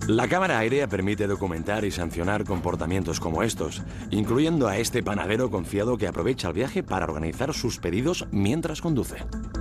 La cámara aérea permite documentar y sancionar comportamientos como estos, incluyendo a este panadero confiado que aprovecha el viaje para organizar sus pedidos mientras conduce.